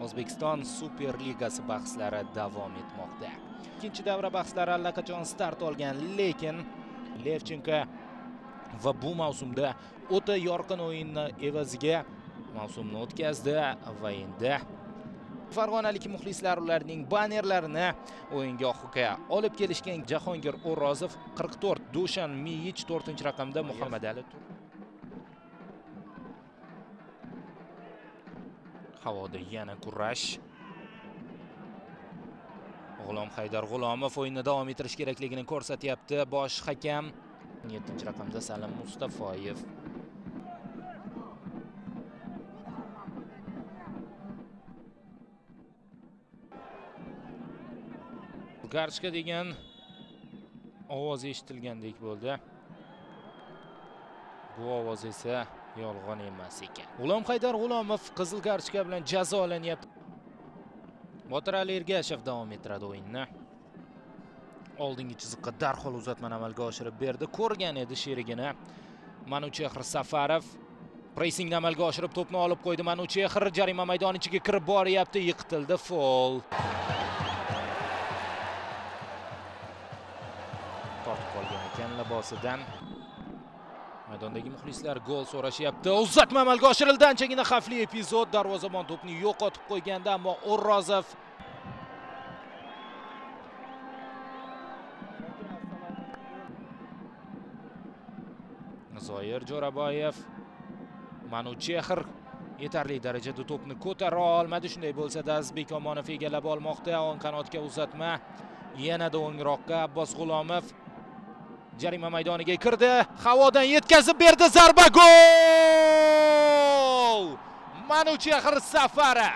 O'zbekiston Superligasi bahslari davom etmoqda. Ikkinchi davra bahslari allaqachon start olgan, lekin Levchenko va bu mavsumda o'ta yorqin o'yinni evaziga mavsumni o'tkazdi va endi farg'onalik muxlislar ularning bannerlarini o'yingohga olib kelishgan. Jahongir O'rozov 44, Dushan Miyich 4-raqamda, Muhammadali havoda yana kurash. G'ulom Haydar G'ulomov o'yinni davom ettirish kerakligini ko'rsatyapti. Bosh hakam 7-raqamda Salim Mustafoyev. Garchka degan ovoz eshitilgandek bo'ldi. Bu ovoz esa yolg'on emas ekan. G'ulom Haydar G'ulomov qizil kartochka bilan jazolanyapti. Botir Ali Ergashev davom ettiradi o'yinni. Oldingi chiziqqa darhol uzatmani amalga oshirib berdi. Ko'rgan edi sherigini. Manuchehr Safarov pressingni amalga oshirib to'pni olib qo'ydi. Manuchehr jarima maydoni ichiga kirib boryapti, yiqitildi, foul. Tortib qolgan ekan libosidan. Maydondagi muxlislar gol so'rashyapti. Uzatma amalga oshirildi. Anchagina xavfli epizod. Darvozabon to'pni yo'qotib qo'yganda, ammo O'rozov Zoir Jo'raboyev, Manuchehr yetarli darajada to'pni ko'tara olmadi. Shunday bo'lsa-da, Azizbek Omonov egallab olmoqda. O'ng qanotga uzatma. Yanada o'ngroqqa Abbos G'ulomov jarima maydoniga kirdi. Havodan yetkazib berdi. Zarba, gol! Manuchehr Safarov.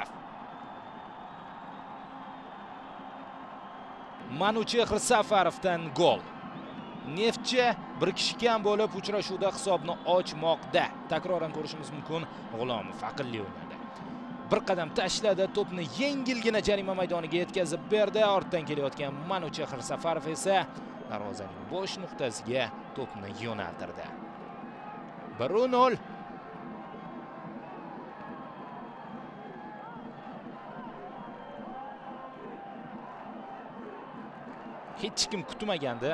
Manuchehr Safarovdan gol. Neftchi bir kishi kam bo'lib uchrashuvda hisobni ochmoqda. Takroran ko'rishimiz mumkin. G'ulomov aqlli o'ynadi. Bir qadam tashladi, to'pni yengilgina jarima maydoniga yetkazib berdi. Ortdan kelayotgan Manuchehr Safarov esa darvozaning bo'sh nuqtasiga to'pni yo'naltirdi. 1-0. Hech kim kutmagandi.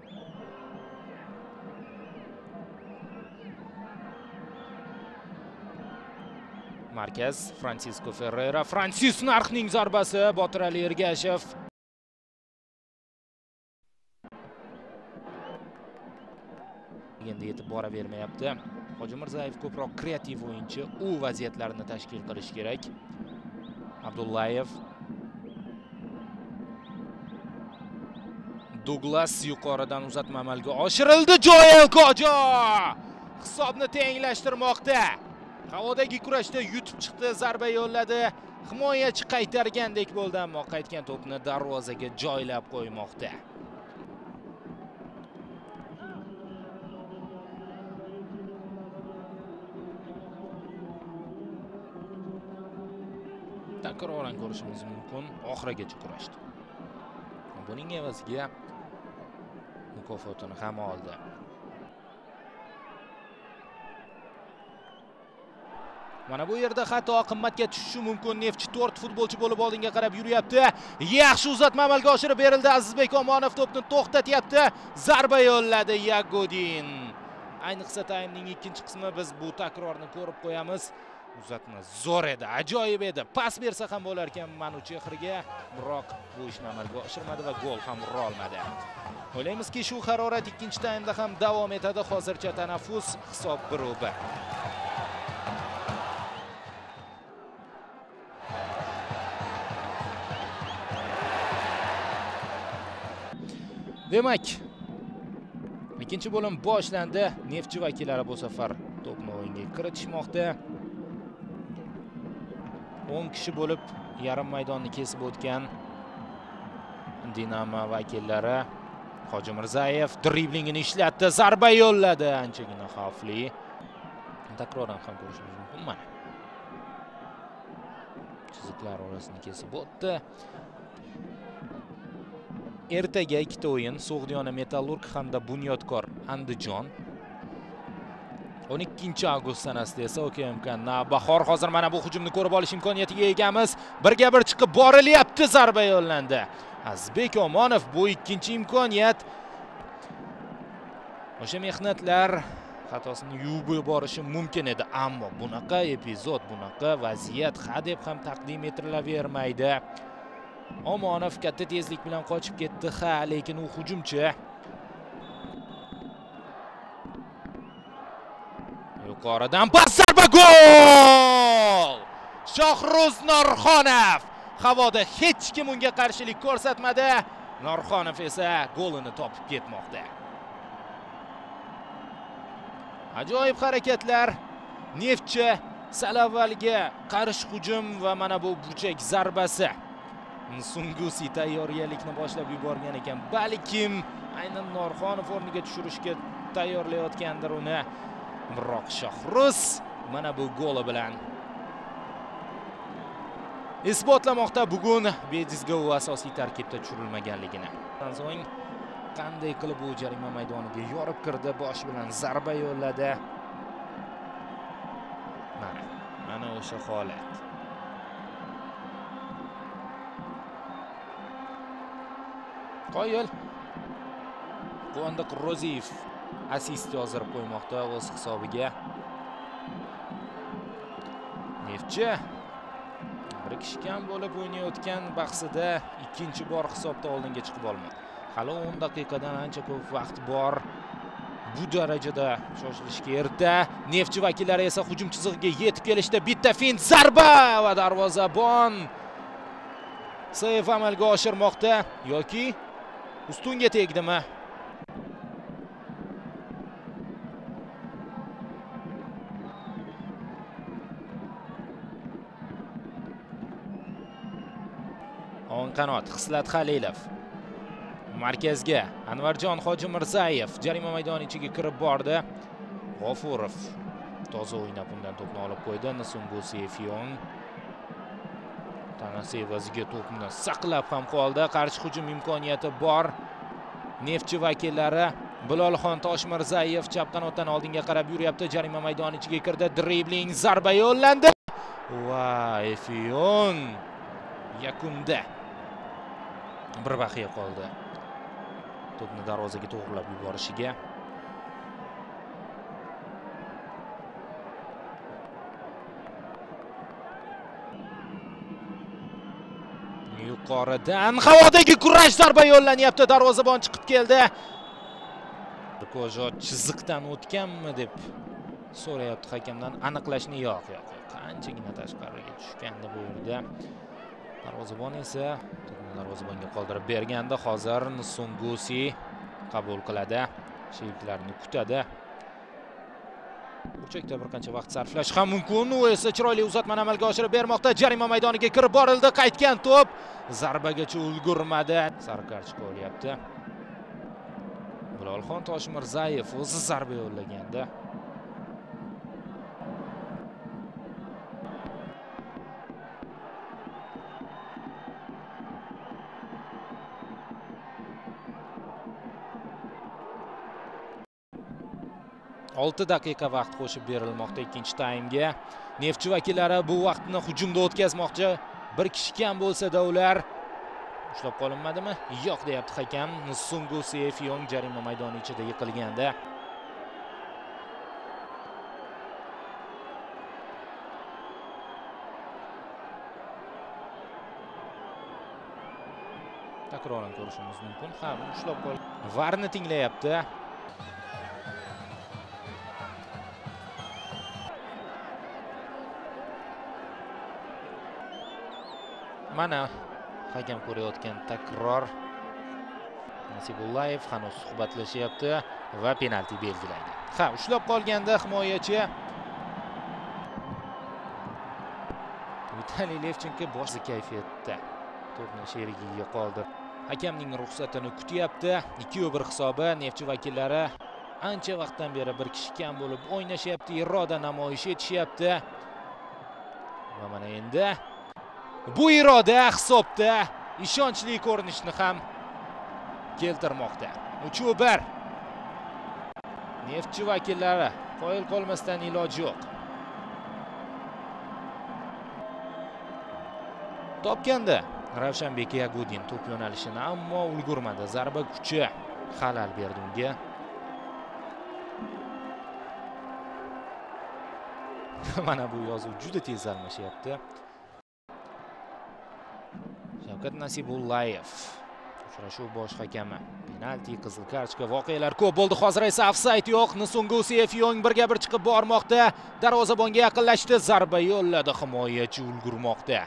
Markaz Francisco Ferreira. Fransis Narxning zarbasi. Botir Ali Ergashev. Endi yetib bora bermayapti. Hoji Mirzayev ko'proq kreativ o'yinchi, u vaziyatlarni tashkil qilish kerak. Abdullayev. Douglas yuqoridan uzatma amalga oshirildi. Joel Kojo hisobni tenglashtirmoqda. Havodagi kurashda yutib chiqdi, zarba yo'lladi. Himoyachi qaytargandek bo'ldi, ammo qaytgan to'pni darvozaga joylab qo'ymoqda. Takroran ko'rishimiz mumkin. Oxirigacha kurashdi. Buning evaziga mukofotini ham oldi. Mana bu yerda xato qimmatga tushishi mumkin. Neftchi 4 futbolchi bo'lib oldinga qarab yuryapti. Yaxshi uzatma amalga oshirib berildi. Azizbek Omonov to'pni to'xtatyapti. Zarba yo'lladi Yagodin. Ayniqsa taymning ikkinchi qismi biz bu takrorni ko'rib qo'yamiz. Uzatma zo'r edi, ajoyib edi. Pas bersa ham bo'lar ekan Manuchehrga, biroq bu ishni amalga oshirmadi va gol ham ura olmadi. O'ylaymizki, shu harorat ikkinchi taymda ham davom etadi. Hozircha tanaffus, hisob 1-1. Demak, ikkinchi bo'lim boshlandi. Neftchi vakillari bu safar to'pni o'yinga kiritishmoqda. 10 kishi bo'lib yarim maydonni kesib o'tgan Dinamo vakillari. Hoji Mirzayev driblingini ishlatdi, zarba yo'lladi, anchagina xavfli. Takroran ham ko'rishimiz mumkin. Mana chiziqlar orasini kesib o'tdi. Ertaga ikkita o'yin, So'g'diyona Metallurg hamda Bunyodkor Andijon. 12-avgust sanasida esa OKMK Navbahor hozir mana bu hujumni ko'rib olish imkoniyatiga egamiz. Birga bir chiqib borilyapti, zarba yo'llandi. Azizbek Omonov bu ikkinchi imkoniyat. O'sha mehnatlar xatosini yuvib yuborishi mumkin edi, ammo bunaqa epizod, bunaqa vaziyat hadeb ham taqdim etilavermaydi. Omonov katta tezlik bilan qochib ketdi, lekin u hujumchi. Yuqoridan pas, zarba, gol! Shohruz Norxonov. Havoda hech kim unga qarshilik ko'rsatmadi. Norxonov esa golini topib ketmoqda. Ajoyib harakatlar. Neftchi sal avvalga qarshi hujum va mana bu burchak zarbasi. Sungusi tayyorgarlikni boshlab yuborgan ekan. Balkim aynan Norxonov o'rniga tushirishga tayyorlayotgandir uni. Biroq Shohruz mana bu goli bilan isbotlamoqda bugun Bedizga u asosiy tarkibda tushirilmaganligini. Undan so'ng qanday qilib bu jarima maydoniga yorib kirdi, bosh bilan zarba yo'lladi. Mana o'sha holat. Qoyil Quvondiq Ro'ziyev assist yozdirib qo'ymoqda o'z hisobiga. Neftchi bir kishi kam bo'lib o'ynayotgan bahsida ikkinchi bor hisobda oldinga chiqib olmadi. Hali 10 daqiqadan ancha ko'p vaqt bor. Bu darajada shoshilishga erta. Neftchi vakillari esa hujum chizig'iga yetib kelishda bitta fint zarba va darvozabon seyf amalga oshirmoqda yoki ustunga tegdimi? O'ng qanot Xislat Xalilov. Markazga Anvarjon Hojimirzayev jarima maydoni ichiga kirib bordi. G'ofurov toza o'ynab undan to'pni olib qo'ydi. Sungusi Efyong tanasi evaziga to'pni saqlab ham qoldi. Qarshi hujum imkoniyati bor. Neftchi vakillari Bilolxon Toshmirzayev chap qanotdan oldinga qarab yuryapti. Jarima maydoni ichiga kirdi. Dribling, zarba yo'llandi. Va Efyong yakunda bir baqiya qoldi. To'pni darvozaga to'g'rilab yuborishiga. Yuqoridan havodagi kurash, zarba yo'llanyapti. Darvozabon chiqib keldi. Ko'zot chiziqdan o'tganmi deb so'rayapti hakamdan. Aniqlashni yo'q. Qanchagina tashqariga tushgandi bu yerda. Darvozabon esa darvozabonga qoldirib berganda hozir Sungusi qabul qiladi. Sheriklarini kutadi. Burchakda bir qancha vaqt sarflash ham mumkin. U esa chiroyli uzatmani amalga oshirib bermoqda. Jarima maydoniga kirib borildi. Qaytgan to'p zarbagacha ulgurmadi. Sariq kartochka olyapti. Bilolxon Toshmirzayev o'zi zarba yo'llaganda. Olti daqiqa vaqt qo'shib berilmoqda ikkinchi taymga. Neftchi vakillari bu vaqtni hujumda o'tkazmoqchi. Bir kishi kam bo'lsa-da ular ushlab qolinmadimi? Yo'q deyapti hakam. Sungusi Efyong jarima maydoni ichida yiqilganda. Takroran ko'rishimiz mumkin. Ha, ushlab qol. VARni tinglayapti. Mana hakam ko'rayotgan takror. Nasibullayev hanuz suhbatlashyapti va penalti belgilaydi. Ha, ushlab qolganda himoyachi Vitaliy Levchenko boshqa kayfiyatda to'pni sherigiga qoldirdi. Hakamning ruxsatini kutyapti. 2-1 hisobi. Neftchi vakillari ancha vaqtdan beri bir kishi kam bo'lib o'ynashyapti, iroda namoyish etishyapti. Va mana endi bu iroda hisobda ishonchli ko'rinishni ham keltirmoqda. 3-1. Neftchi vakillari Qoyil qolmasdan iloji yo'q. Topganda Ravshanbek Yagudin to'p yo'nalishini, ammo ulgurmadi. Zarba kuchi xalal berdi unga. Mana bu yozuv juda tez almashyapti. Shavkat Nasibullayev, uchrashuv bosh hakami. Penalti, qizil kartochka, voqealar ko'p bo'ldi. Hozir esa ofsayd yo'q. Nsungusiyev Yong birga-bir chiqib bormoqda. Darvozabonga yaqinlashdi. Zarba yo'lladi. Himoyachi ulgurmoqda.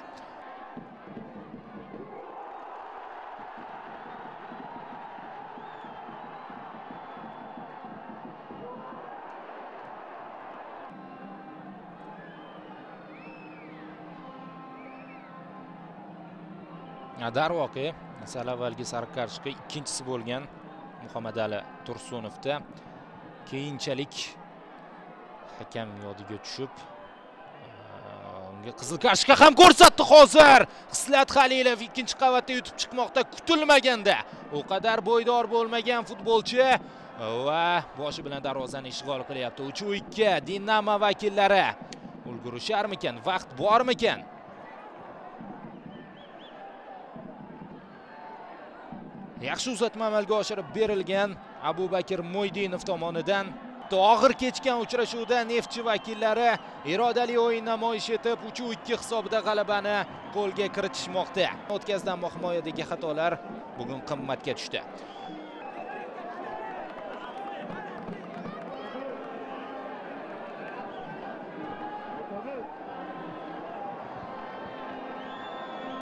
Darvoqe, sal avvalgi sariq kartochka ikkinchisi bo'lgan Muhammadali Tursunovda. Keyinchalik hakam yodiga tushib, unga qizil kartochka ham ko'rsatdi hozir. Xislat Xalilov ikkinchi qavatda yutib chiqmoqda, kutilmaganda. O qadar bo'ydor bo'lmagan futbolchi va boshi bilan darvozani ishg'ol qilyapti. 3-2 Dinamo vakillari ulgurisharmikan, vaqt bormikan? Yaxshi uzatma amalga oshirib berilgan Abubakir Mo'ydinov tomonidan. Og'ir kechgan uchrashuvda Neftchi vakillari irodali o'yin namoyish etib 3-2 hisobida g'alabani qo'lga kiritishmoqda. O'tkazdan himoyadagi xatolar bugun qimmatga tushdi.